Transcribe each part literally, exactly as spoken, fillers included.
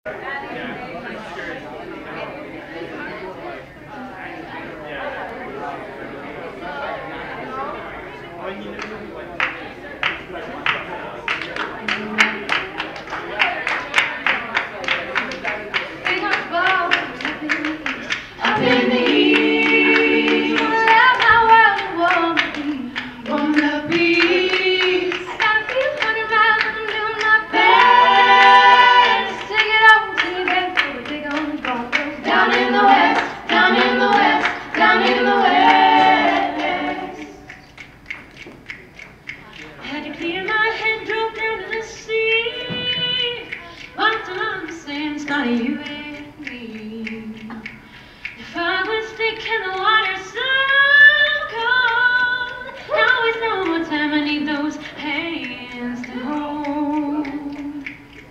You and me. If I was thinking the water's so cold, I always know what time I need those hands to hold.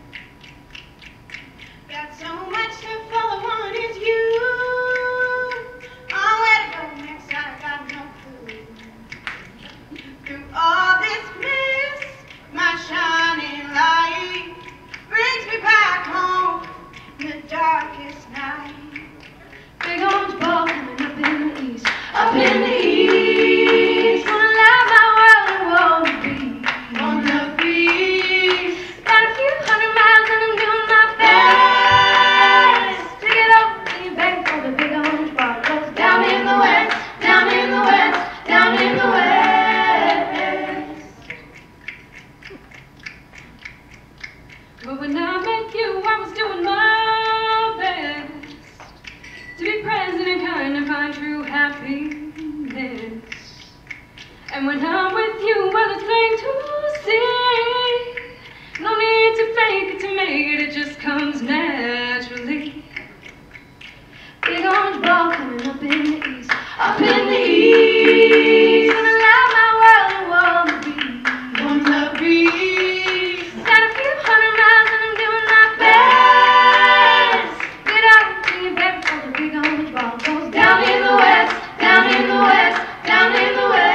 Got so much to follow, one is you. Oh, where to go next, I got no clue. Through all this mess, my shining light brings me back home. The darkest night. Big orange ball coming up in the east, up in the east. Wanna light my world and wanna be on the breeze. Got a few hundred miles and I'm doing my best to get over to you, baby, for the big orange ball goes down in the west, down in the west, down in the west. But when I met you, I was doing my to be present and kind to find true happiness. And when I'm with you, well, it's plain to see. No need to fake it to make it, it just comes naturally. Big orange ball coming up in the east, up in the east. Gonna light my world and wanna be on the breeze. Got a few hundred miles and I'm doing my best. Get out to your baby for the big orange ball goes down in the west, down in the west, down in the west.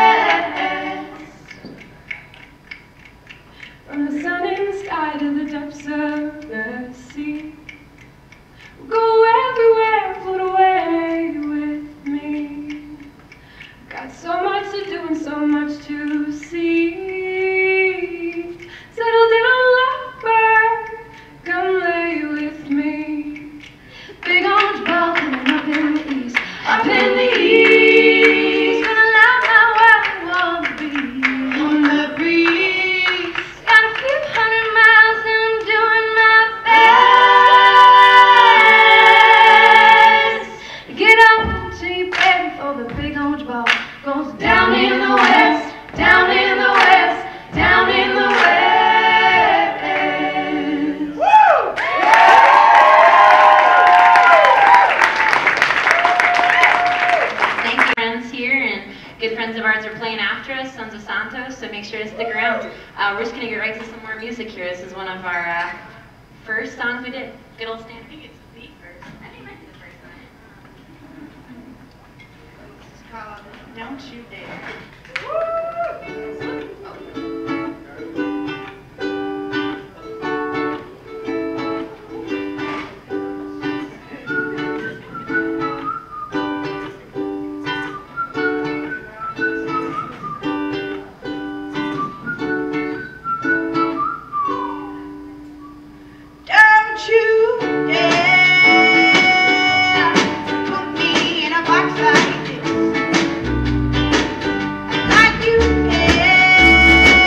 From the sun in the sky to the depths of the sea, we'll go everywhere, float away with me. Got so much to do and so much to see. Settled in a lovebird, come lay with me. Big orange ball coming up in the east, up in the east. Gonna light my world and wanna be on the breeze. Got a few hundred miles and I'm doing my best to get up to you, baby, for the big orange ball goes down in the west, down in the west, down in the west. Woo! Thank you, friends here, and good friends of ours are playing after us, Sons of Santos, so make sure to stick around. Uh, we're just going to get right to some more music here. This is one of our uh, first songs we did. Good old Stan. I think it's the first. I think it might be the first one. It's called Don't You Dare. Don't you dare put me in a box like this, like you care.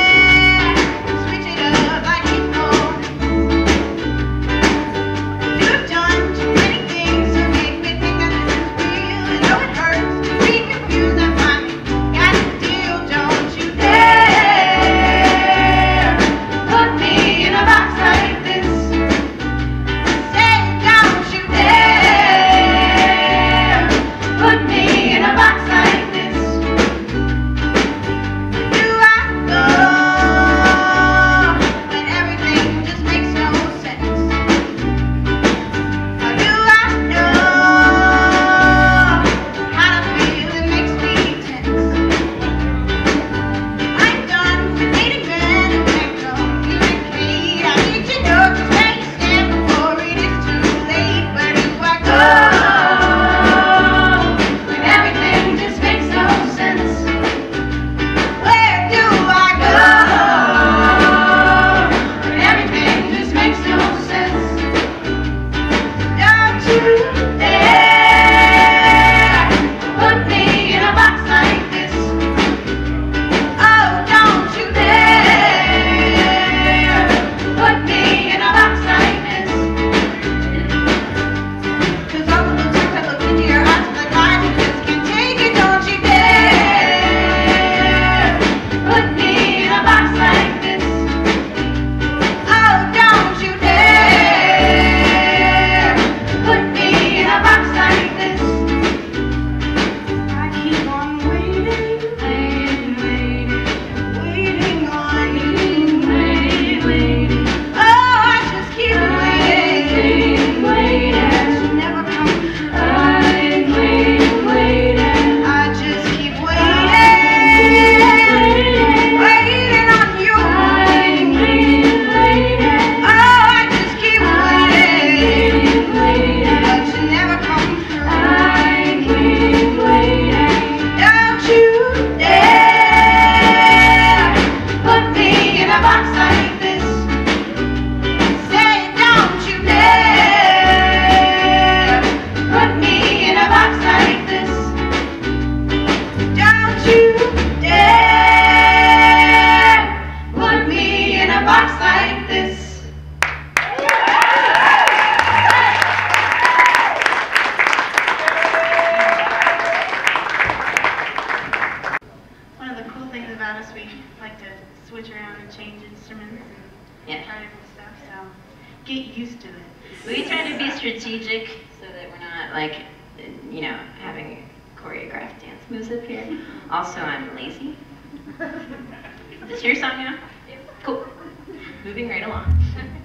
We try to be strategic so that we're not like, you know, having choreographed dance moves up here. Also, I'm lazy. Is this your song now? Cool. Moving right along.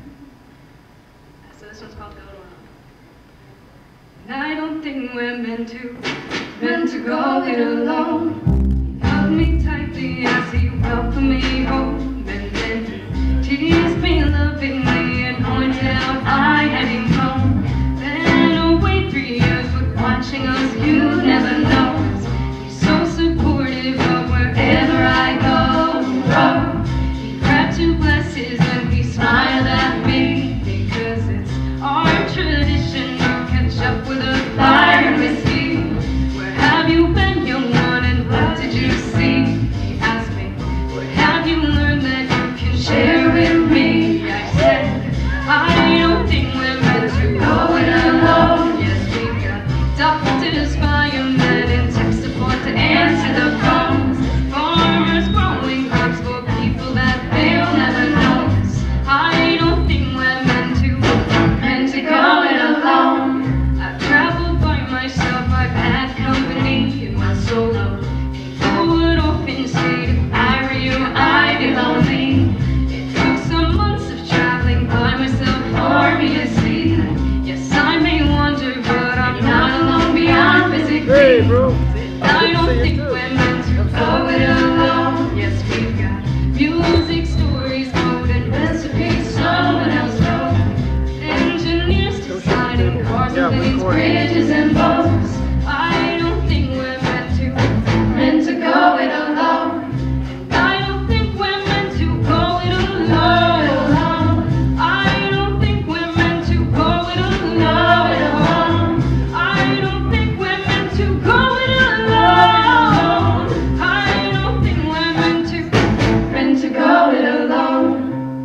So this one's called Go It Alone. And I don't think we're meant to, meant to go it alone. He held me tightly as he welcomed me home, and then he teased me lovingly and pointed out I hadn't grown. Been away three years, but watching us, you never know. He's so supportive of wherever I go. Oh, he grabbed two glasses and he smiled at me, because it's our tradition to catch up with a fire and whiskey. Where have you been, young one, and what did you see? He asked me, what have you learned that you can share with me? I said, I don't think we're meant to go it alone. Yes, we've got doctors, firemen, and tech support to answer the phones. Farmers growing crops for people that they'll never know. I don't think we're meant to, meant to go it alone. I've traveled by myself, I've had company in my solo. And though it often stayed, if I were you, I'd be lonely. It took some months of traveling by myself for me to see that, yes, I may wander, but I'm not alone beyond physically. Hey, bro. I don't think we're meant to go it alone. Yes, we've got music, stories, code, and recipes someone else knows. Engineers deciding cars and planes, bridges and boats. I don't think we're meant to, meant to go it alone. And I don't think we're meant to go it alone. I don't think we're meant to go it alone. I don't think we're meant to go it alone. I don't think we're meant to, meant to go it alone.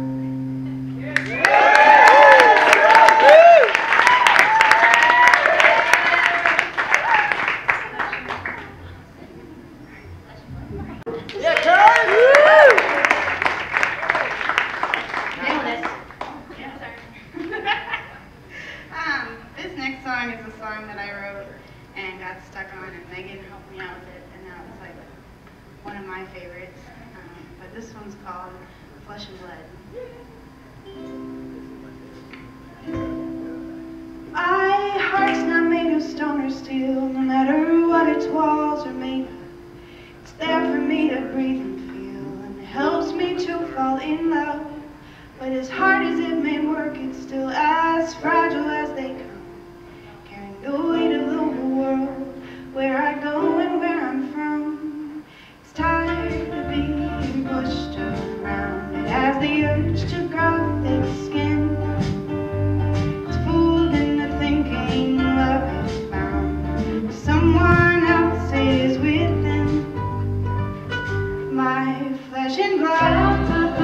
Yeah, Karen! Nailed it. Yeah, sorry. Um, this next song is a song that I wrote and got stuck on, and Megan helped me out with it, and now it's like one of my favorites. Um, but this one's called Flesh and Blood. My heart's not made of stone or steel, no matter what its walls are made of. It's there for me to breathe and feel, and it helps me to fall in love. But as hard as it may work, it's still as fragile as they come, carrying the weight of the whole world, where I go and where I'm from. It's tired of being pushed around. It has the urge to grow thick skin. It's fooled into thinking love is found. Someone else is within my flesh and blood.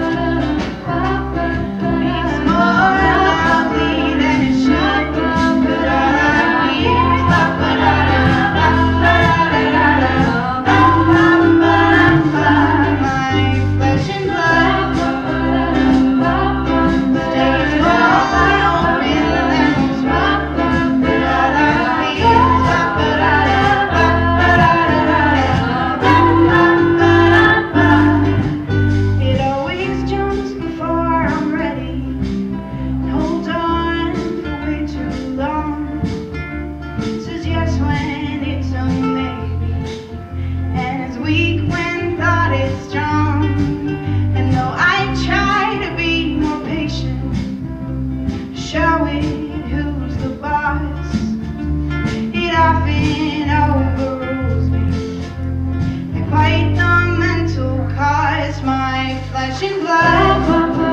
It's more lovely than it should, but all I need is ba ba da da ba ba da da ba ba ba ba. My flesh and blood stays wide open than it's rough, but all I need is ba ba da da ba ba da da ba ba ba ba. It always jumps before I'm ready, holds on for way too long. Says yes when it's a maybe, and is weak when thought is strong. And though I try to be more patient, show it who's the boss, it often overrules me. I fight the mental cause. My flesh and blood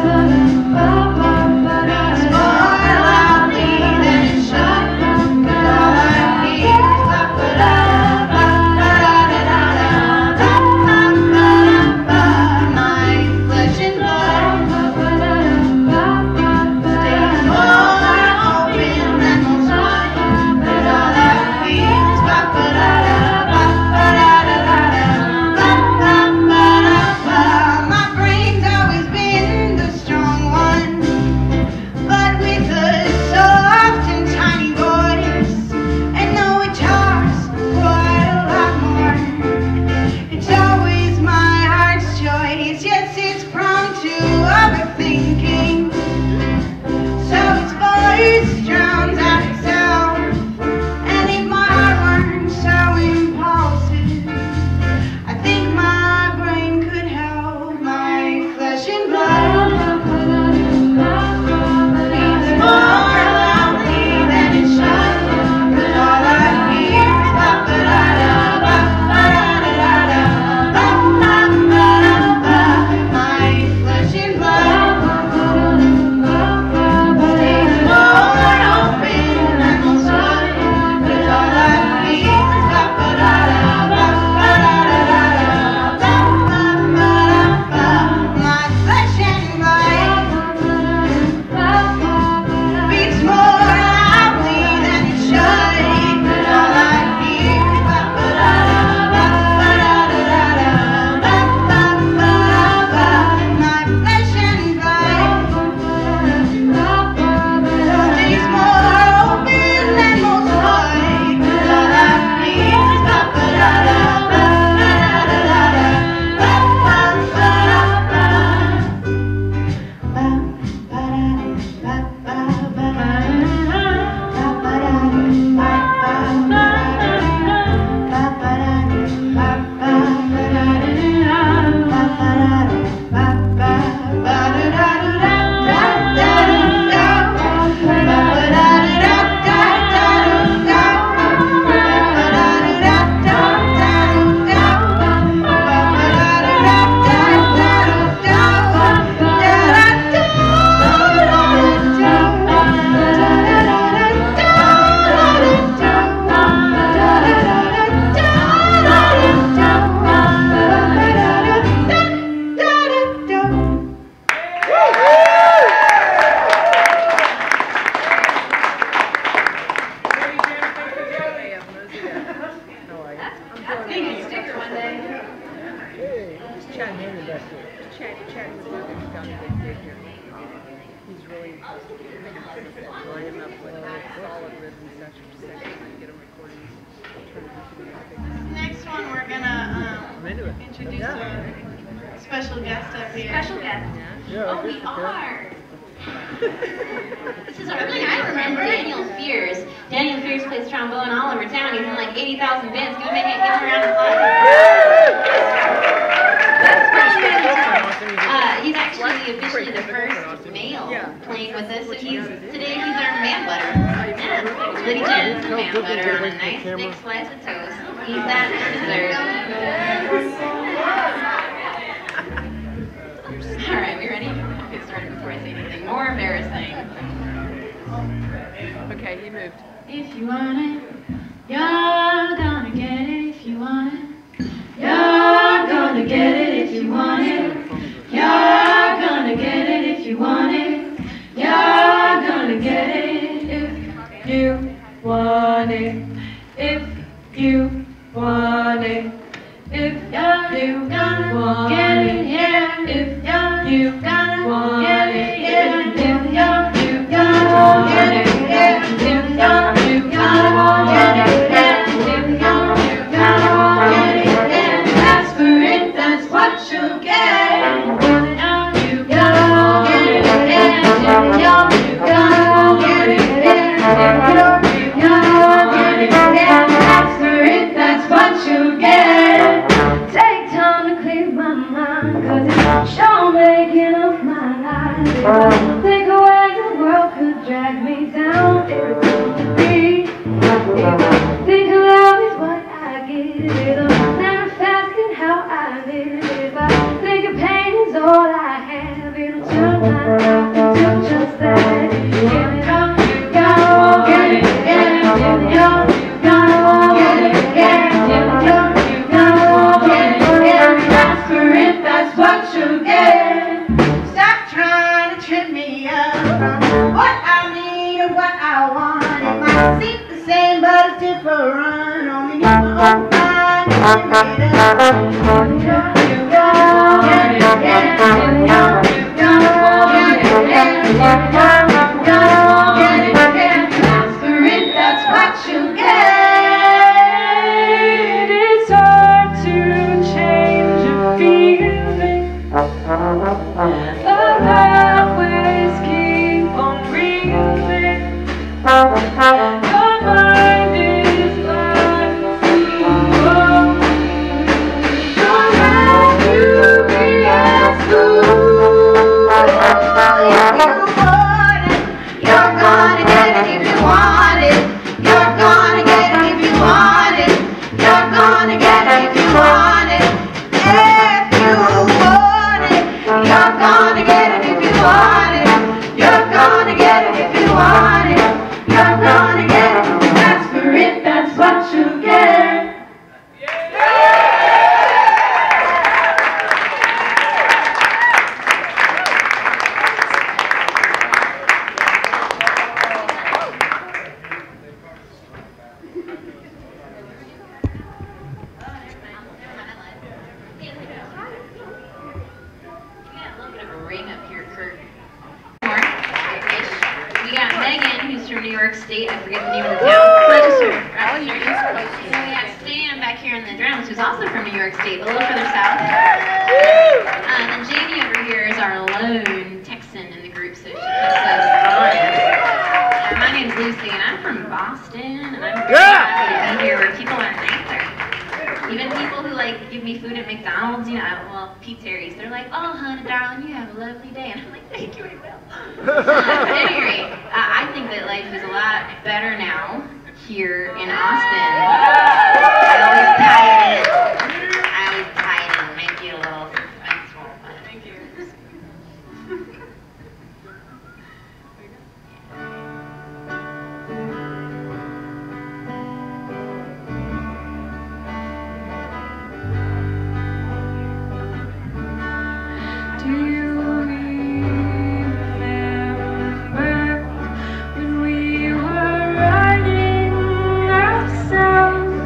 beats more loudly than it should, but all I need is ba ba da ba ba da da da ba ba ba. My flesh and blood stays more Next one, we're gonna um, introduce a special guest up here. Special guest. Yeah, Oh, we are. This is our thing. I remember Daniel Fears. Daniel Fears plays trombone all over town. He's in like eighty thousand bands. Can we make it? Give him a round of applause. Uh, he's actually officially the first male playing with us. So he's today he's our man butter. Yeah. Liddy Jen's the man butter on a nice thick slice of toast. Eat that dessert. All right, we ready? Get started before I say anything more embarrassing. Okay, you moved. If you want it, you're gonna get it. If you want it, you're gonna get it. If you want it, you're gonna get it. If you want it, you're gonna get it. If you want it, if you want it, if you gonna get it, yeah. If you gonna get it, yeah. If you gonna get it, yeah. If you gonna get it, yeah. If you gonna get it, yeah. Ask for it, that's what you get. You gotta get it, yeah. If you gotta get it, yeah. If you gotta get it, yeah. Ask for it, that's what you get. Take time to clear my mind, cause it's sure making up my life. If I think of where the world could drag me down, it would be. If I think of love is what I give, it'll manifest in how I live. If I think of pain is all I have, it'll turn my life into just that. If you gotta get it, yeah. If you gotta get it, yeah. If you gotta get it, yeah. Ask for it, that's what you get. Stop trying to trip me up from what I need or what I want. It might seem the same, but it's different. Only you can find it and give it up. You gotta get it, yeah. You gotta get it, yeah. You gotta get it, yeah. Ask for it, that's what you get. It's hard to change a feeling. The highways keep on reeling. Your mind is like food. Don't have to be as food. You're gonna get it if you want it. You're gonna get it if you want it. You're gonna get it if you want it. If you want it, you're gonna get it if you want it. You're gonna get it if you want it. You're gonna get it. That's for it, that's what you get. We got Megan, who's from New York State. I forget the name of the town. Register. Register. And we got Stan back here in the drums, who's also from New York State, but a little further south. Uh, and then Jamie over here is our lone Texan in the group, so she keeps us honest. Uh, my name's Lucy, and I'm from Boston, and I'm very happy to be here where people are nicer. Even people who like give me food at McDonald's, you know, well, Pete Terry's, they're like, oh, honey, darling, you have a lovely day. And I'm like, thank you, I will. At any rate, uh, I think that life is a lot better now here in Austin. I always tie it in. I always tie it in and make you a little suspenseful. Thank you. Do you remember when we were riding ourselves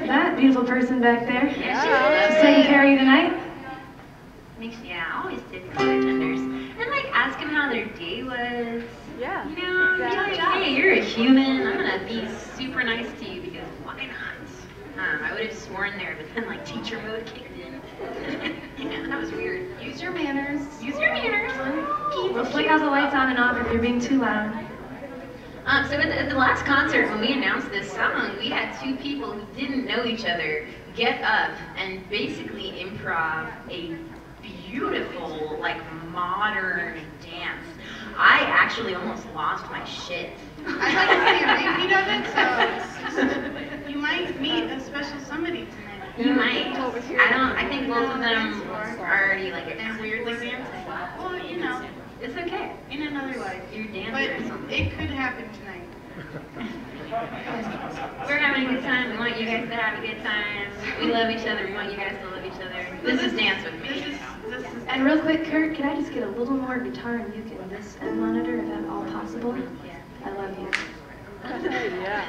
that beautiful person back there. Yeah, She's she's taking care of you tonight. Makes yeah, I always tip bartenders. And like ask them how their day was. Yeah. You know, be like, hey, you're a human. I'm gonna be super nice to you because why not? Um, I would have sworn there, but then like teacher mode kicked in. Yeah, that was weird. Use your manners. Use your manners. We'll flick out the lights on and off if you're being too loud. Um, so at the, at the last concert, when we announced this song, we had two people who didn't know each other get up and basically improv a beautiful, like, modern dance. I actually almost lost my shit. I'd like to see a repeat of it, so you might meet a special somebody tonight. You might. I don't, I think both of them are already, like, and weirdly dancing. Well, you know, It's okay. in another life. You're But dancing or something. it could happen tonight. We're having a good time. We want you guys to have a good time. We love each other. We want you guys to love each other. This is Dance With This Me. is, this is, And real quick, Kurt, can I just get a little more guitar and uke in this end monitor? Is that all possible? I love you. Yeah.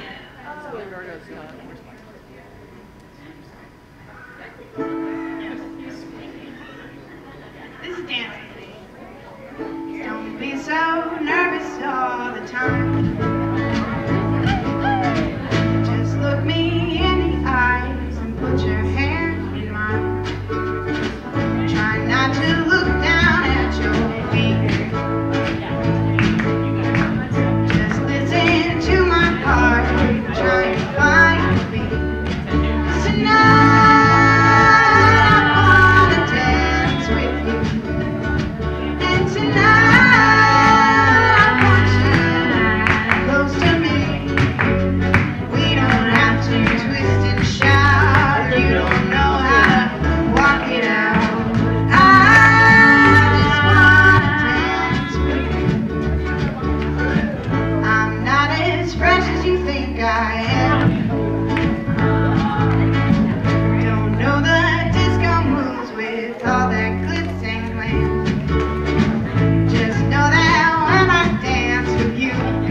this is Dance With Me. Don't be so nervous all the time. Just look me in the eyes and put your hand in mine. Try not to look down at your feet. Just listen to my heart, try and find a beat. Tonight I wanna dance with you. And tonight I want you close to me. We don't have to twist and shout. You don't know how to walk it out. I just wanna dance with you. I'm not as fresh as you think I am. Don't know the disco moves with all that glitz and glam. Just know that when I dance with you,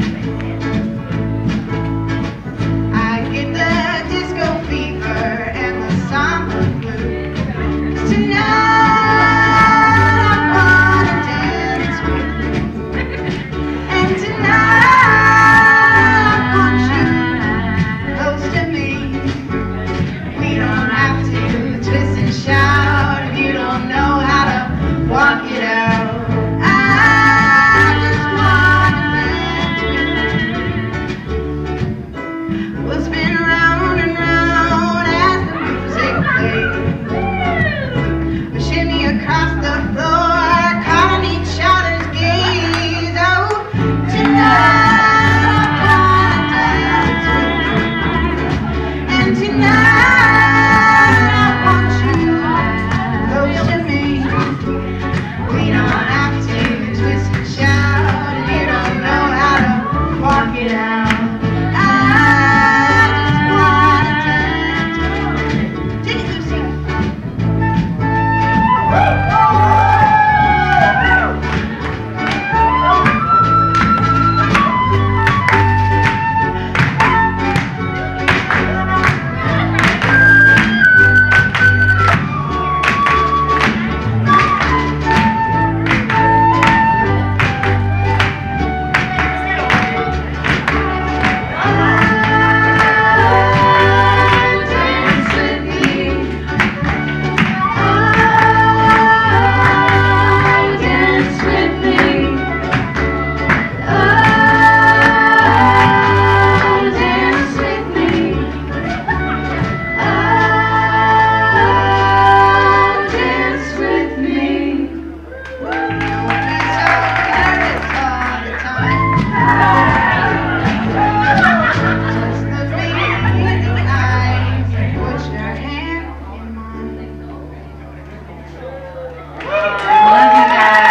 I get the disco fever and the samba blues. Tonight I wanna dance with you, and tonight I want you close to me. We don't have to twist and shout if you don't know how to walk it out. I just wanna dance with you. We'll spin round and round as the music plays. Shimmy across the floor, caught on each other's gaze. Oh, tonight I wanna dance with you. And tonight I want you close to me. We don't have to twist and shout if you don't know how to walk it out. I just wanna dance with you. Take it, Lucy. Dance with me. Oh, dance with me. Oh, dance with me. Oh, dance with me. Don't be so nervous all the time. Just look me in the eyes and put your hand in mine. Love you guys.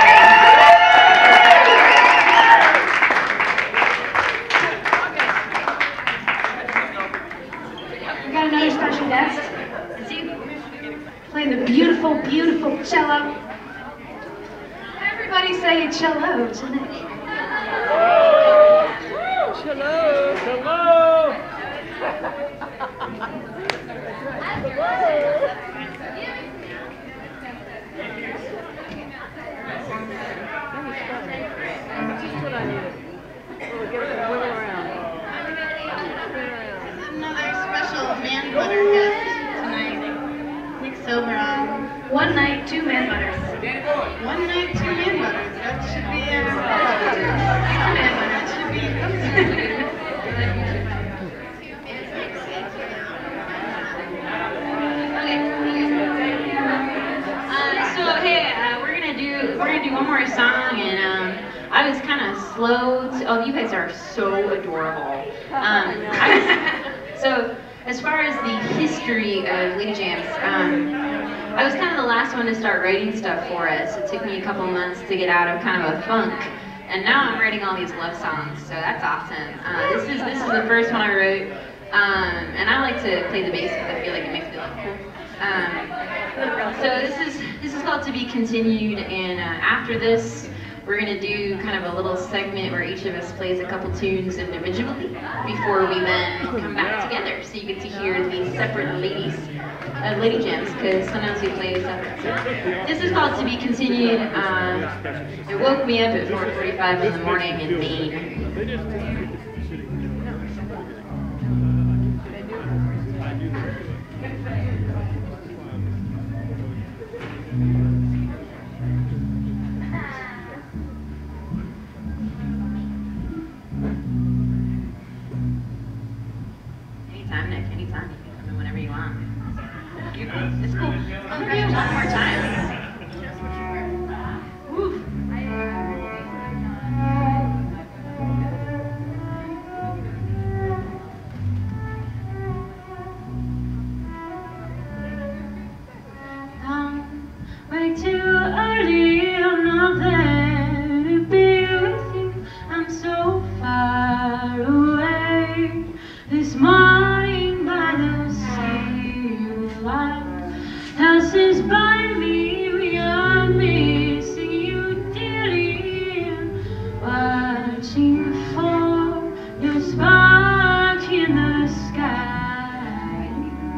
We got another special guest It's you. playing the beautiful, beautiful cello. Everybody say cello tonight. Hello. Hello. butter tonight. Nick Silver on One night, two man butters. One Night, Two Man Butters. That should be uh, two man butters. Should be. Uh, so hey, uh, we're gonna do we're gonna do one more song, and um, I was kind of slow. To, oh, you guys are so adorable. Um, I was, so as far as the history of Lady Jams, um, I was kind of the last one to start writing stuff for us. It took me a couple months to get out of kind of a funk, and now I'm writing all these love songs. So that's awesome. Uh, this is this is the first one I wrote, um, and I like to play the bass because I feel like it makes me look cool. Um, so this is this is called To Be Continued, and uh, after this, we're gonna do kind of a little segment where each of us plays a couple tunes individually before we then come back together, so you get to hear the separate ladies, uh, lady jams, because sometimes we play separate. So this is called To Be Continued. Uh, it woke me up at four forty-five in the morning in Maine. Anytime, Nick, anytime. You can come in whenever you want. You're cool. It's cool. I'm gonna do one more time. Woo. Don't wake too early, I'm not there to be with you. I'm so far away. This morning by the sea, light passes by me, beyond me, see you dearly, watching for your spark in the sky.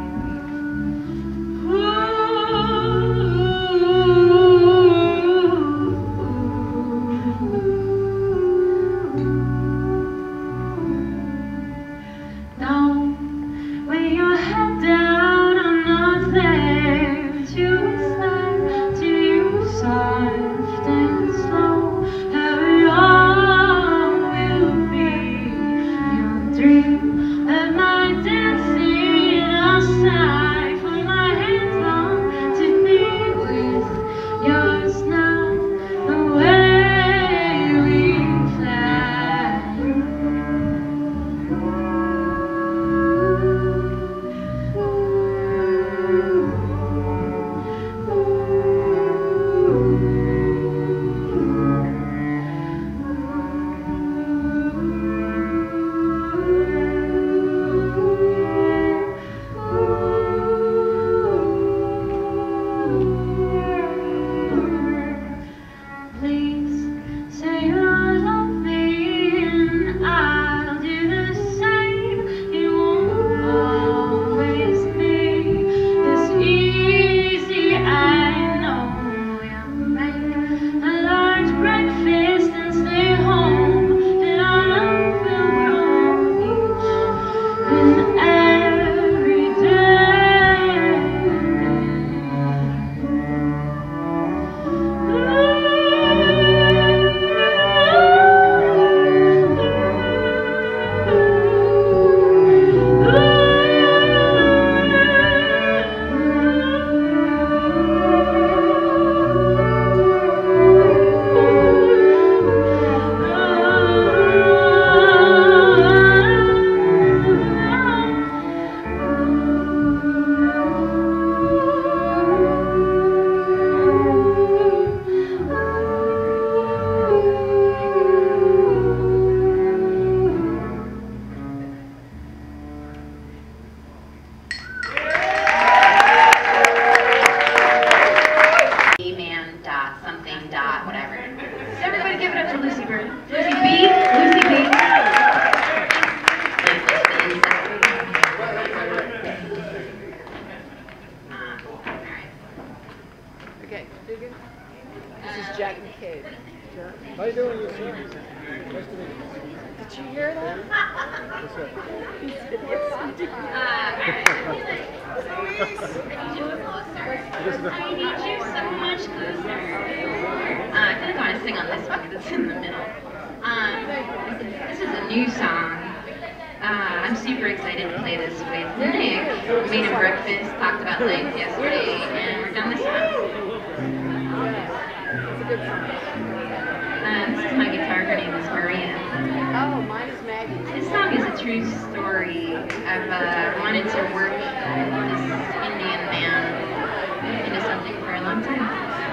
Don't lay your head down, I'm not there to whisper to you soft and slow. How it all will be your dream of my dancing outside. Put my hands on to be with yours now, the way we fly. Please say you love me and I'll do the same. It won't always be this easy, I know. We'll make a large breakfast and stay home, and our love will grow each and every day. Man dot something dot whatever. Everybody give it up to Lucy Bird. Lucy B. Lucy B. Okay, this is Jack McCabe. How you doing, you sir? Nice to meet you. Did you hear that? Uh, I I need you so much closer. Uh, I feel like I want to sing on this one because it's in the middle. Um, this is a new song. Uh, I'm super excited to play this with Nick. We made him breakfast, talked about life yesterday, and we're done this one. Uh, this is my guitar. Her name is Maria. Oh, mine is Maggie. This song is a true story. I've uh, wanted to work this Indian man into something for a long time.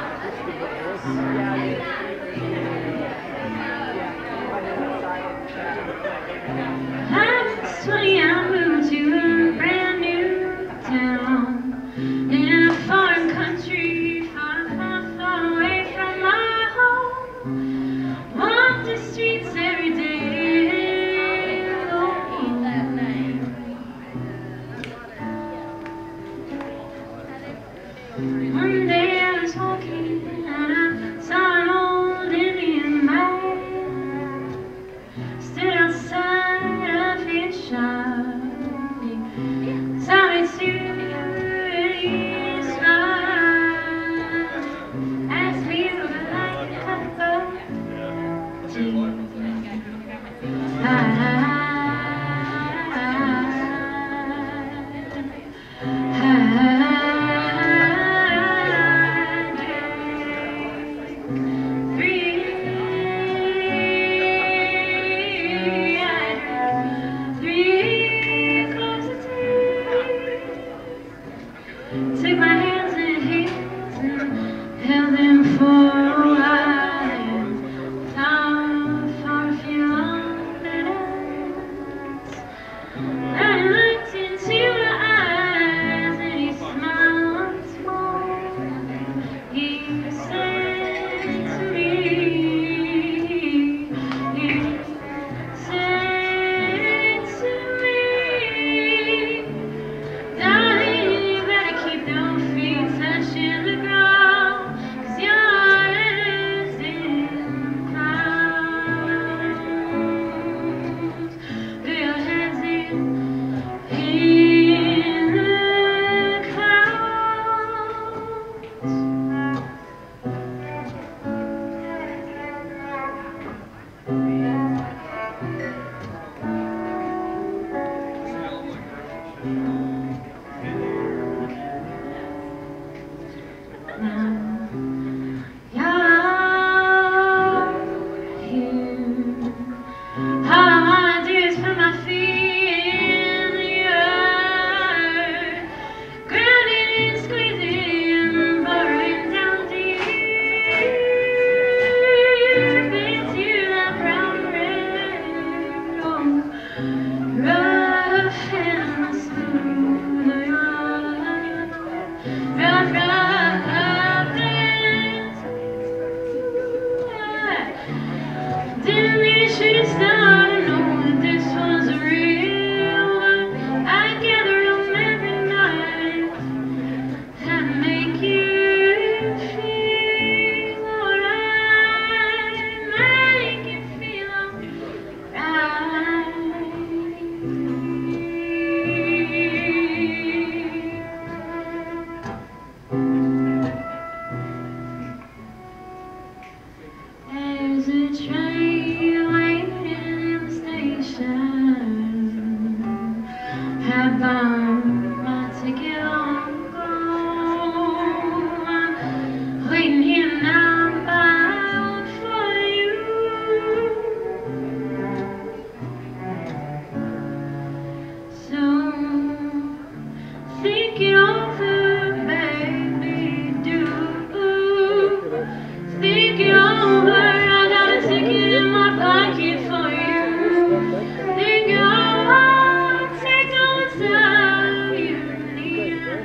Life's funny, I moved to a brand new town in a foreign country, far, far, far away from my home. Walk the streets every day. One day I was walking and I saw an old Indian man stood outside of his shop. He saw me too and he smiled, asked me if I would like a cup of tea. I took my hands in his and held them for a while. Thought for a few long minutes. Then I looked into my eyes and he smiled once more. He said to me, he said to me, darling, you better keep those feet touching the ground, 'cause your head's in clouds. Your head's in, in the clouds. Now you're here. All I wanna do is put my feet in the earth, grounding and squeezing, burrowing down deep into that brown red. Oh, rough and smooth, rough, rough, rough and smooth. Didn't mean I should start to know that this was real. I gather them every night and make you feel alright, make you feel alright. There's a train waiting in the station. Have bought my ticket long ago. I'm waiting here now, bound for you. So think it over, baby, do. Think it over, I got a ticket in my pocket for you. Think it over, take all the time you need.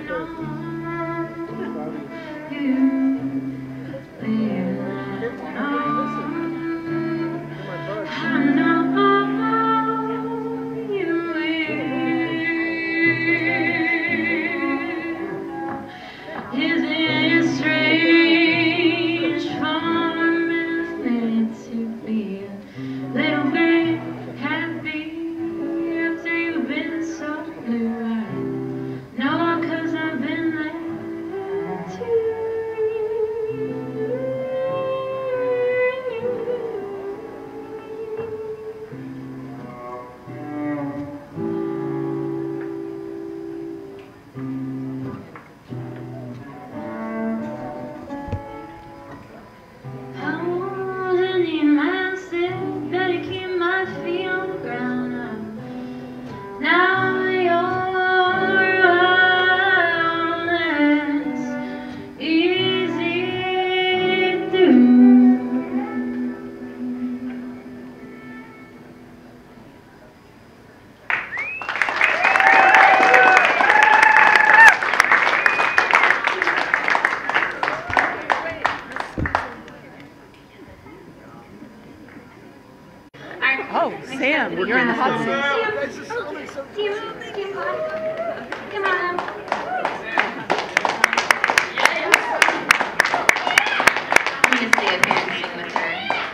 You're in the hot seat. Team, team pod. Come on. I'm gonna stay up here and sing with her.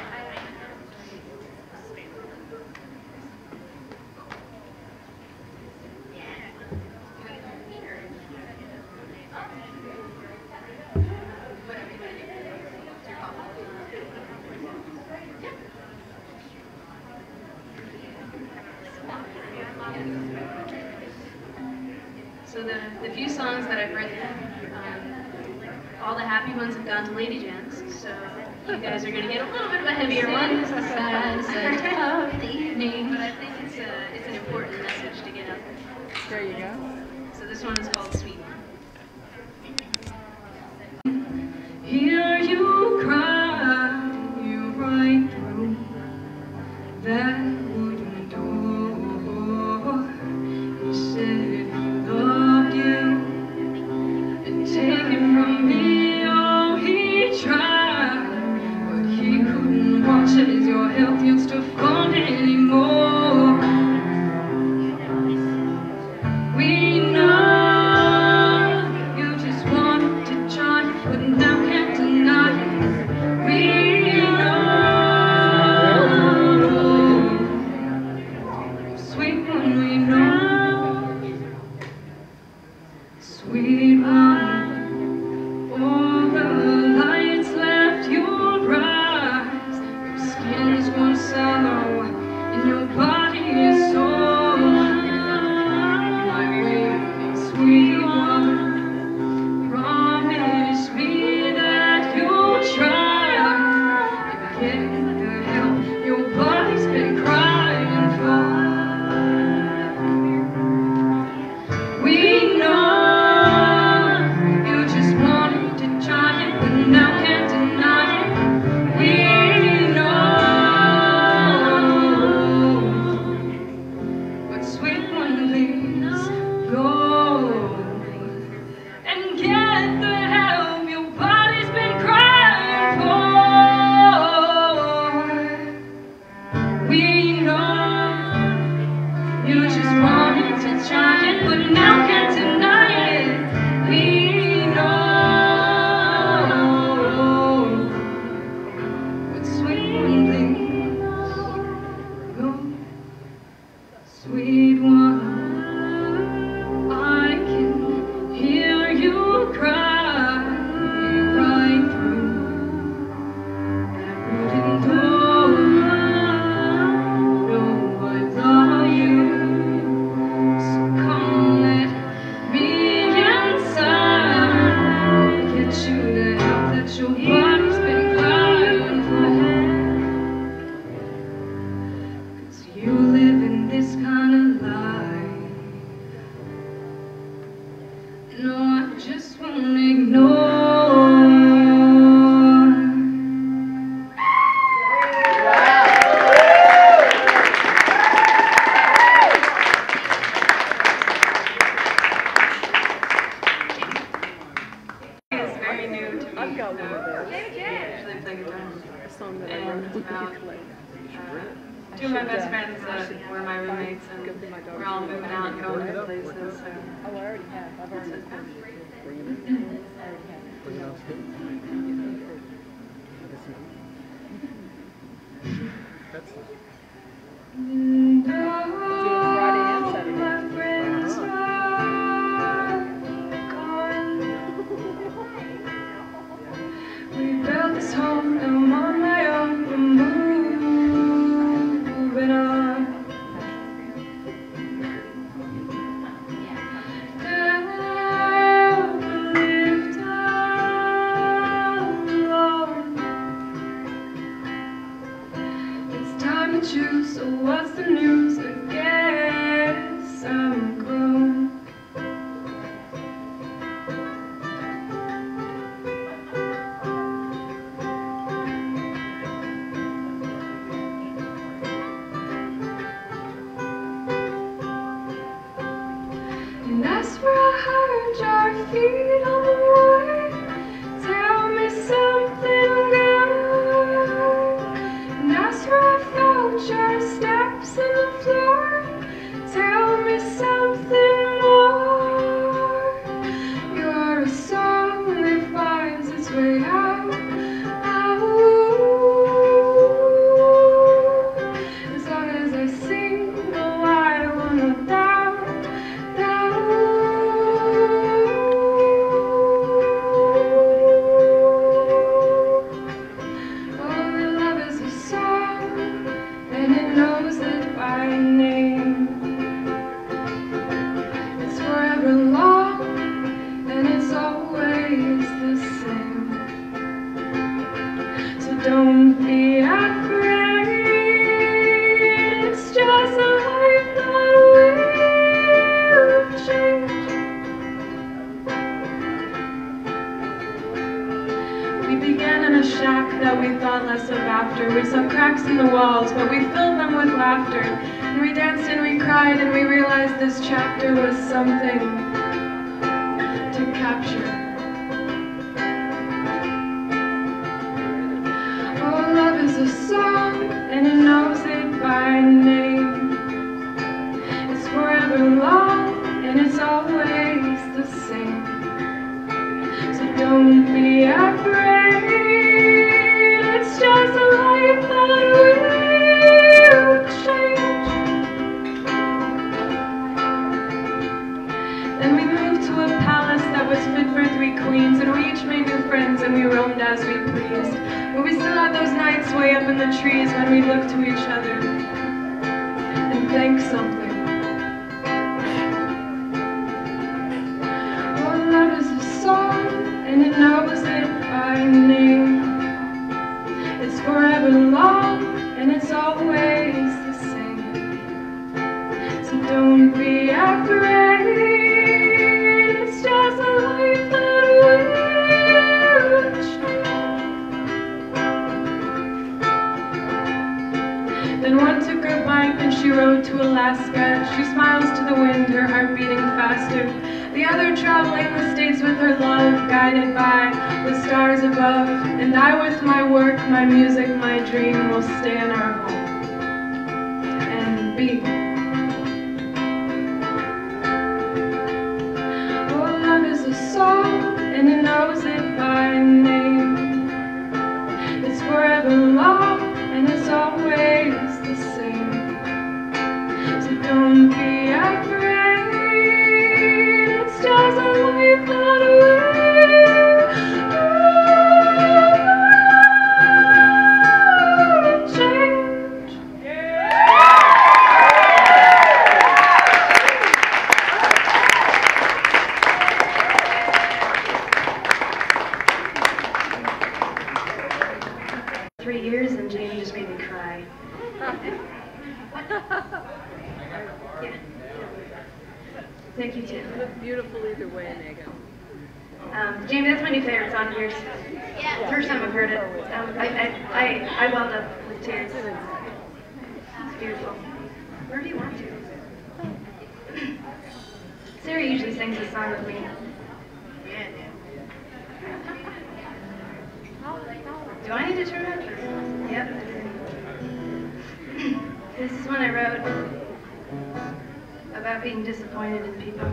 So the, the few songs that I've written, um, all the happy ones have gone to Lady Jans, so you guys are going to get a little bit of a heavier one. This is sad, sad of the evening, but I think it's, a, it's an important message to get out there. There you go. So this one is called Sweet One. Hear you cry, you right through that wooden door. You said you loved you and take it from me. Oh, he tried, but he couldn't watch as your health used to fund anymore. We know you just wanted to try, but now can't deny it. We know, sweet one, we know, sweet one. All the lights left your eyes, your skin's gonna sallow, and your body is sore. Sweet one, promise me that you'll try and get the help your body's been crying for. We know you just wanted to try it, but now can't deny it. We know, but sweet one, please go. And get the help your body's been crying for. We know you just wanted to try it, but now can't deny it. We know, but sweet one, please go. Sweet one, I can hear you cry right through that wooden door. No, I love you, so come let me inside. Get you the help that your body's been crying for. 'Cause you live in this kind of life. No, I just won't ignore. It's very new to me. I've got one of those. I usually play guitar. A song that I And, wrote with um, ukulele. Two of my best friends uh, were my roommates, and we're all moving out and going to places. So. Oh, I already have. I've already have. I already have. Friday and Saturday. We built this home and I'm on my own, we're moving on. Down, lift up, Lord. It's time to choose, so what's the news? I guess I'm grown. And that's where I heard your feet on the wood. Tell me something good. And that's where I felt your steps in the long, and it's always the same. So don't be afraid, it's just a life that will change. We began in a shack that we thought less of after. We saw cracks in the walls, but we filled them with laughter. And we danced and we cried, and we realized this chapter was something to capture. Oh, love is a song, and it knows it by name. It's forever long, and it's always the same. So don't be afraid, it's just a life that will change. Then we moved to a palace that was fit for three queens, and we each made new friends and we roamed as we pleased. But we still had those nights way up in the trees when we looked to each other and thank something. Oh, love is a song, and it knows it by name. It's forever long, and it's always the same. So don't be afraid, it's just a life that will change. Then one took her bike and she rode to Alaska. She smiles to the wind, her heart beating faster. The other traveling the states with her love, guided by the stars above. And I with my work, my music, my dream will stay in our home and be. Oh, love is a song, and it knows it by name. It's forever long, and it's always the same. So don't be afraid, it's just a life that will change. Three years and Jamie just made me cry. Yeah. Thank you too. You look beautiful either way, Megan. Um, Jamie, that's my new favorite song of yours. Yeah. The first time I've heard it, um, I, I, I, I welled up with tears. It's beautiful. Where do you want to? Sarah usually sings this song with me. Do I need to turn it? Yep. This is one I wrote about being disappointed in people.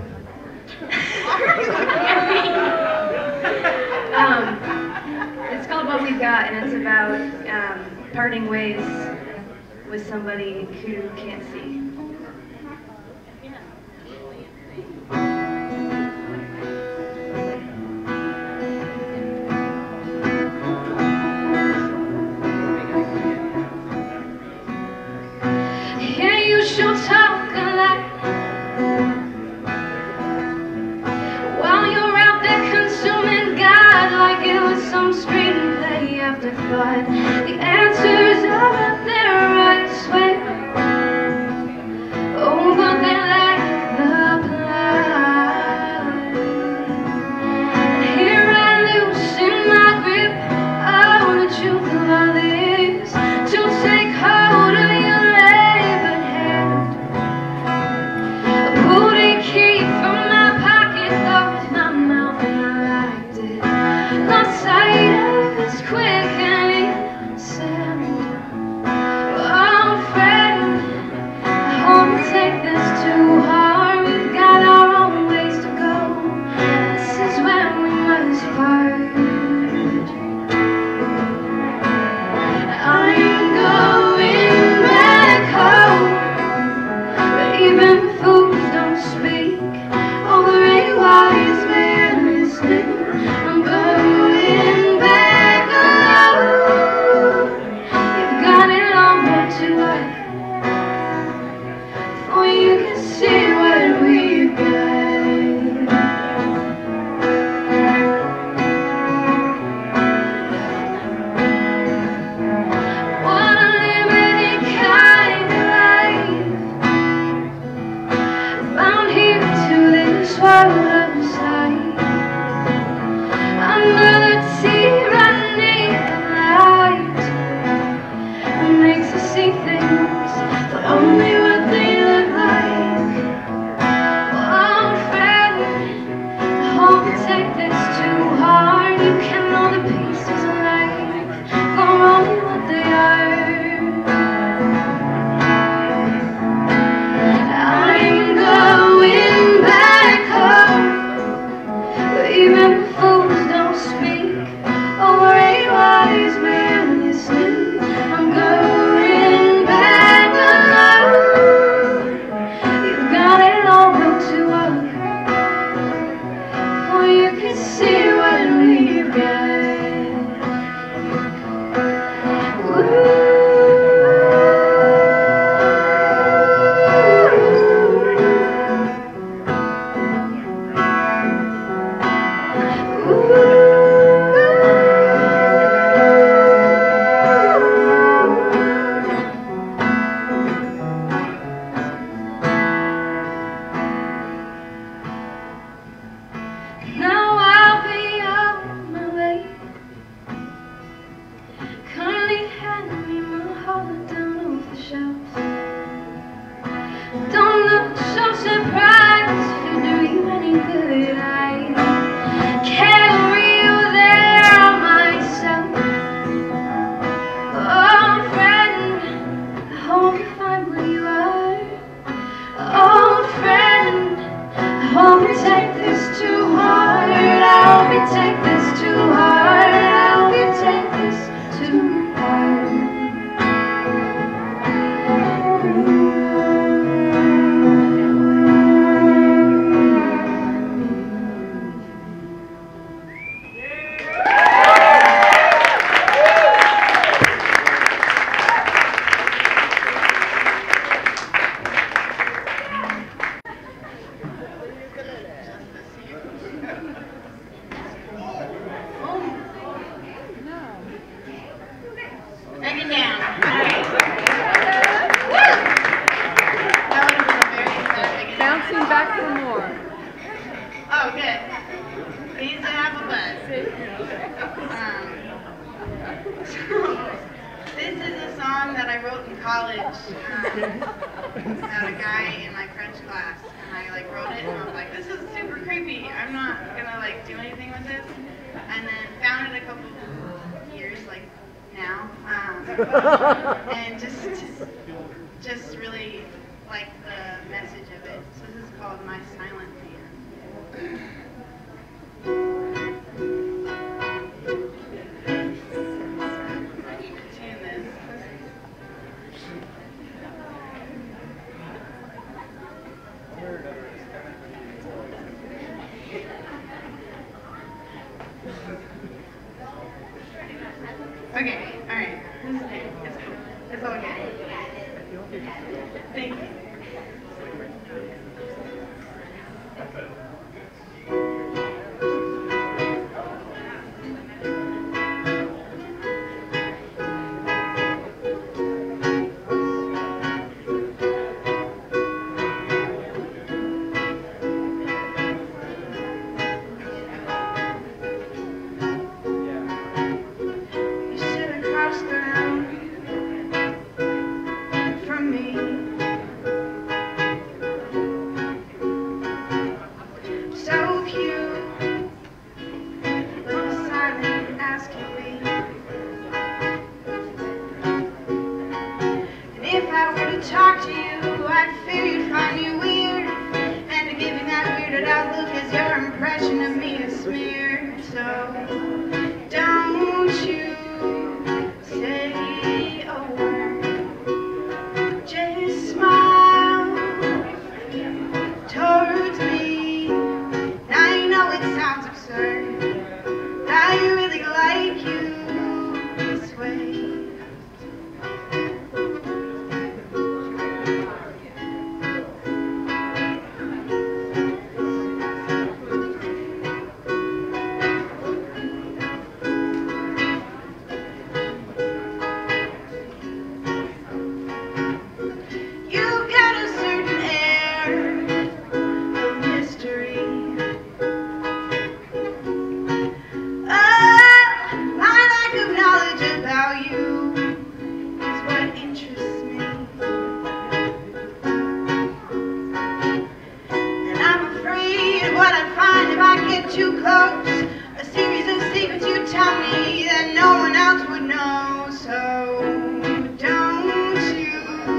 um, it's called What We've Got, and it's about um, parting ways with somebody who can't see. Yeah, you should talk a lot while you're out there consuming God like it was some screenplay after fight. The answers are out there, I swear. Oh, but they lack the plan. And here I loosen my grip. Oh, the truth of all this, to take hold of your labored hand. A booty key from my pocket, though it's not mouth, and I liked it. Lost sight of this quick and see what we've got. Now I'll be on my way. Kindly hand me my heart down off the shelf. Don't look so surprised, to do you any good. I carry you there myself. Oh friend, I hope you find where you are. Oh friend, I hope you take this too hard. I hope you take this too hard. I hope you take this too hard. Break it down. All right. That would have been a very sad beginning. Bouncing back for more. Oh, good. Needs to have a buzz. Um, this is a song that I wrote in college um, about a guy in my French class, and I like wrote it, and I was like, this is super creepy. I'm not gonna like do anything with this. And then found it a couple years like now, um, and just just really like the message of it. So this is called My Silent Man. Tune this. Okay, alright. This is good. It's cool. It's all good. Thank you. You sit across the room from me. So cute, little silent asking me. And if I were to talk to you, I'd fear you'd find me weird. And to give me that weirded out look as your impression of me is smeared. So don't you say a word, just smile towards me. Now you know it sounds absurd, I really like you this way. You've got a certain air of mystery. Oh, my lack of knowledge about you is what interests me. And I'm afraid of what I'd find if I get too close. A series of secrets you tell me that no one else would know. So don't you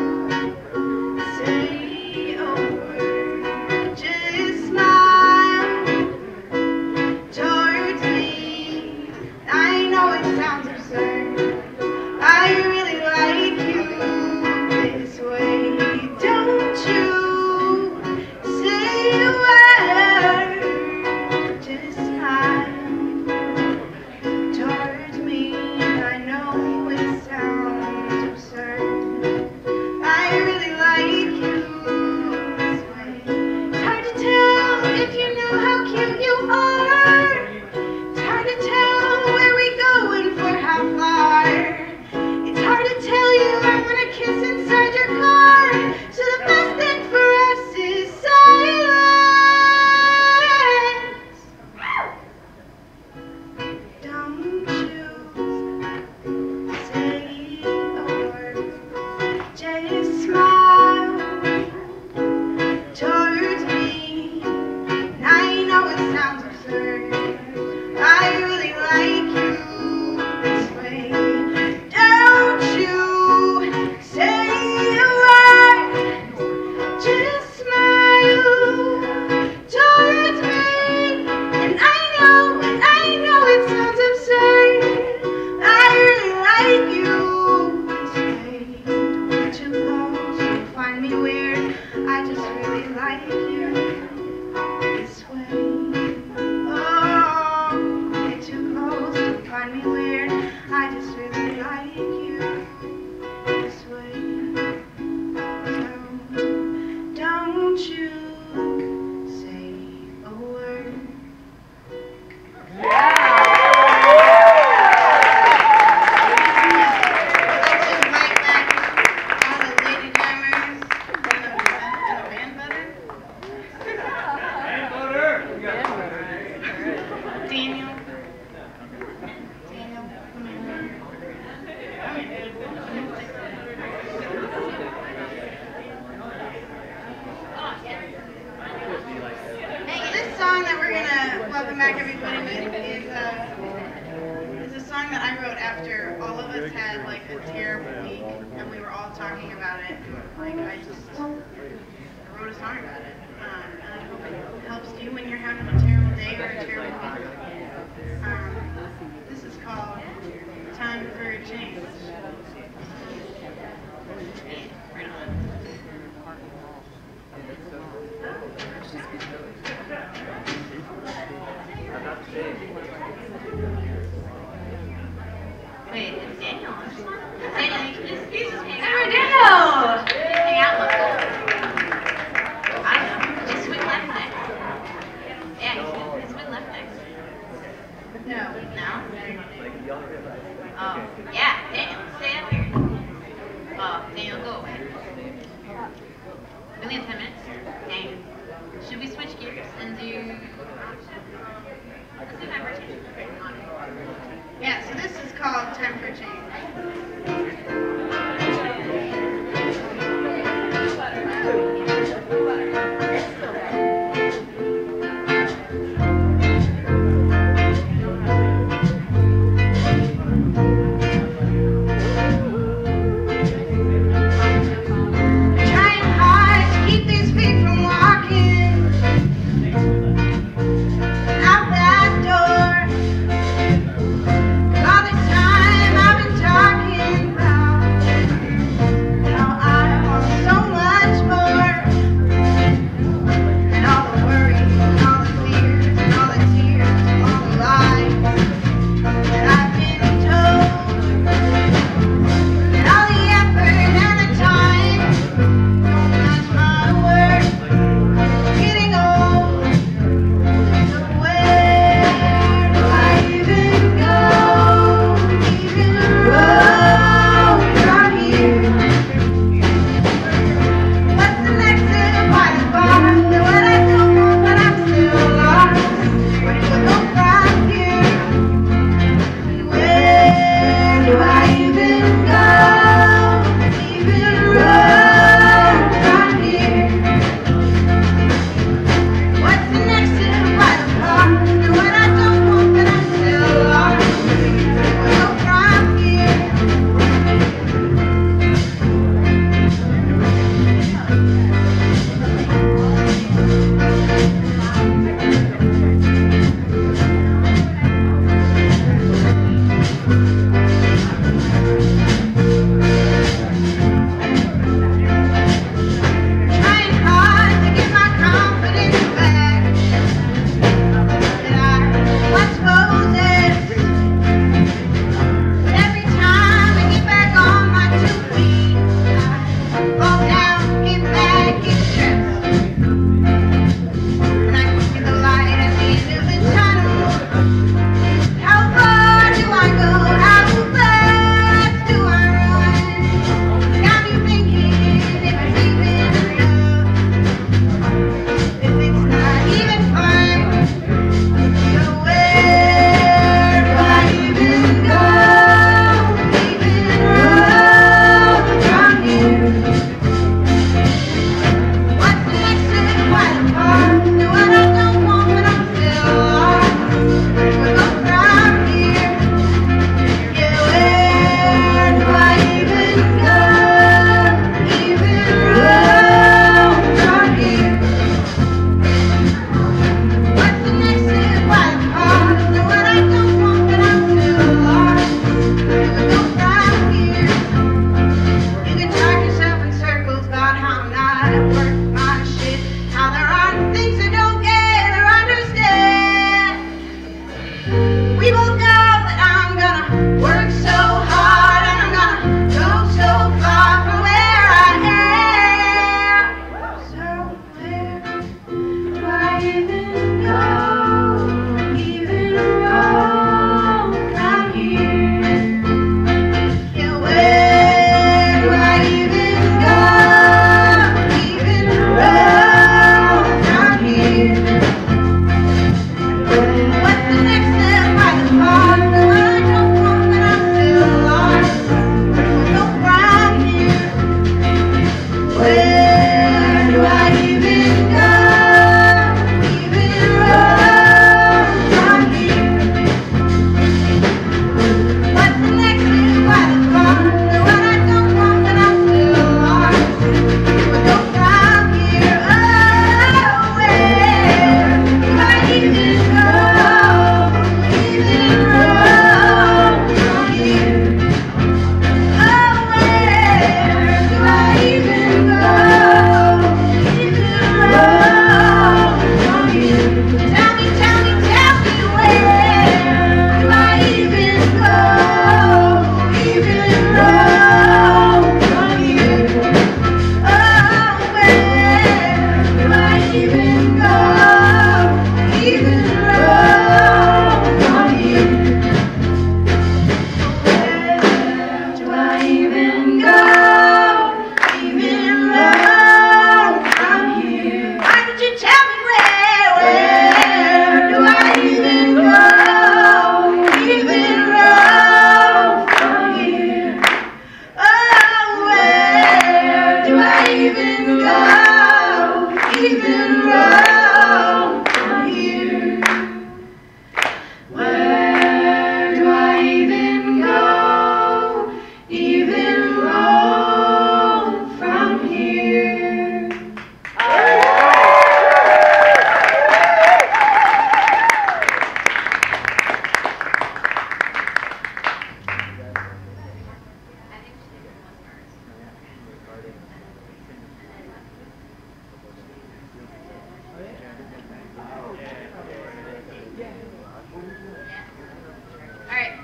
say a word, just smile towards me. I know it sounds absurd, I really like you this way. Don't you say a word, just smile. if you knew how cute you are. It's hard to tell where we go and for how far. It's hard to tell you I want to kiss inside your car. So the best thing for us is silence. Don't you say a word. Just smile towards me. I know it sounds absurd. I really like you this way. Don't you say a word. Just smile towards me. And I know, and I know it sounds absurd. I really like you this way. Don't get too close, you'll find me weird. I just really like you this way. Oh, don't get too close, you'll find me weird. I just really like you this way. So don't you say a word. I'd like to invite back all the lady jammers and the, and the band butter. Daniel. Daniel. Hey, this song that we're gonna welcome back everybody with is uh, is a song that I wrote after all of us had like a terrible week and we were all talking about it. Like I just I wrote a song about it. Um, and I hope it helps you when you're having a terrible day or a terrible week. Um, this is called Time for a Change. Right on. Wait, is Daniel on this one? Daniel, you can just, you just hang Hey, out. Daniel! Just hang out with us. I don't know. Just swing left next. Yeah, you swing, you swing left next. No. No? Oh, yeah, Daniel, stay up here. Oh, Daniel, go away. We only have ten minutes. Dang. Should we switch gears and do... Let's do time for change. Yeah, so this is called Time for a Change. Trying hard to keep these feet from walking.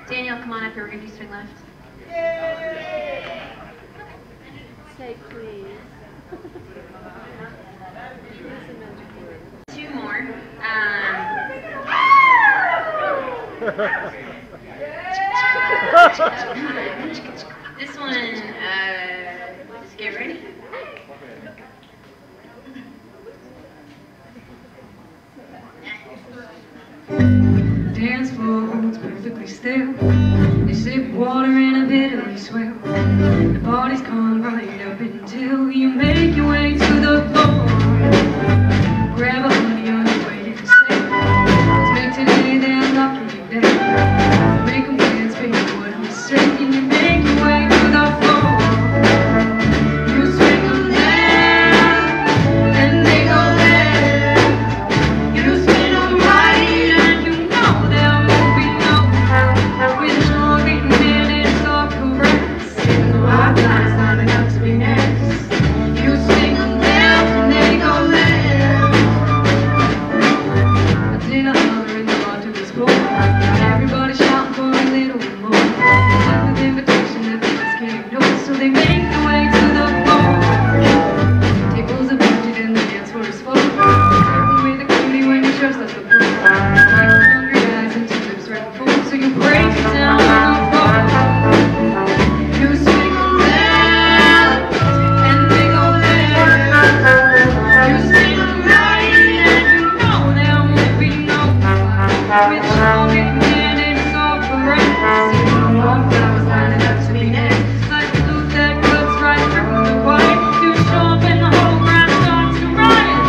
Daniel, come on up here. We're going to do swing left. Say please. Two more. Um, this one, uh, just get ready. Dance floor holds perfectly still. They sip water in a bitterly swill. The party's gone right up until you make your way to the floor. Grab a honey on your way to stay. Let's make today their lucky day. Make them dance, baby, what I'm saying. You make your way to the floor. You swing them there, and they go there. You spin them right, and you know they're moving up. With a strong beating and it's all caress. And the wild lies lining up to be next. You swing them there, and they go there. A dinner holler in the bar to this floor. Everybody shouting for a little more. Like with invitation that they just can't ignore. So they make their way to the floor. Tables are painted and the dance floor is full. Flirting with a cutie when you're dressed like a fool. Like hungry eyes and two lips right before. So you break it down on the floor. You swing them there, and they go there. You spin them right, and you know there won't be no fight. With a strong beating and it's all caress. And the wildflowers lining up to be next. Like the blue that cuts right through the white. You show up and the whole ground starts to riot.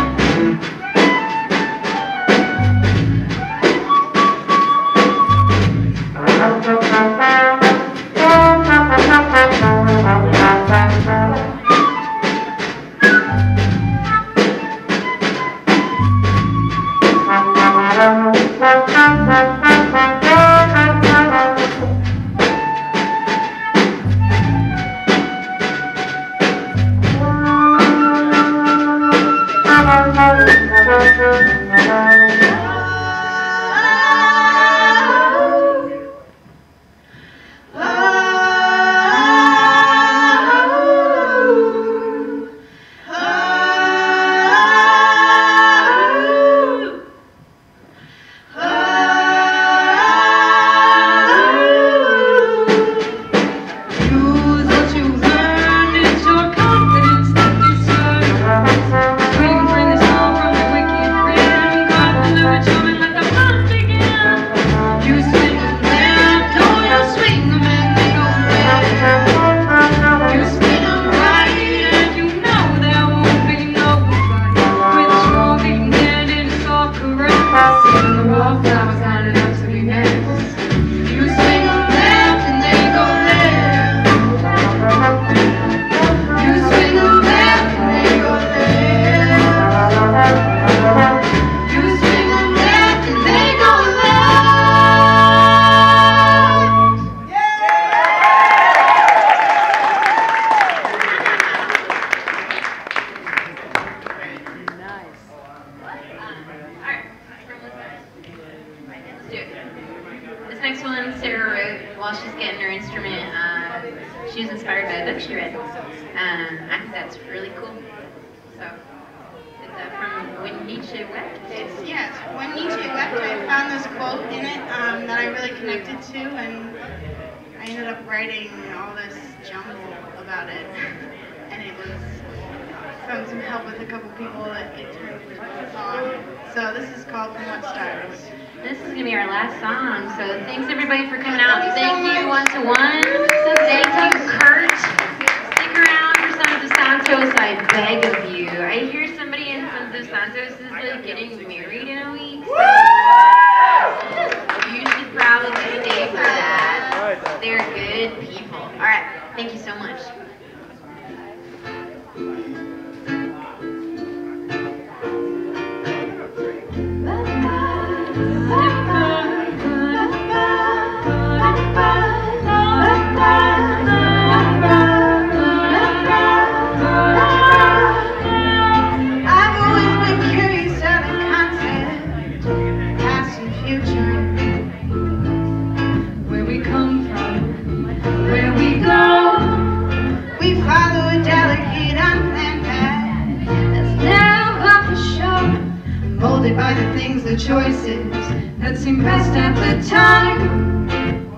Use what you learned, it's your confidence that deserves. Swing, bring the song from the wicked rim. God deliver children, let the fun begin. You swing them left, oh you swing them and they go there. You spin them right, and you know there won't be no fight. With a strong beating and it's all caress. And the wildflowers lining up to be next. You swing them left and they go there. You swing them left and they go there. You swing them left and they go left. Nice. Alright, let's do it. This next one, Sarah wrote while she's getting her instrument. Uh, she was inspired by a book she read. Um, I think that's really cool. So, is that from When Nietzsche Wept? It's, yes, when Nietzsche wept, I found this quote in it um, that I really connected to, and I ended up writing all this jumble about it. And it was from some help with a couple people that it turned into a song. So this is called From What Stars. This is going to be our last song, so thanks everybody for coming out. Thank you Thank you so much. one to one. Thank you, Kurt. Stick around for San Dos Santos, I beg of you. I hear somebody in San Dos Santos is like getting married in a week. So you should probably stay for that. They're good people. Alright, thank you so much. I've always been curious of the concept that seemed best at the time.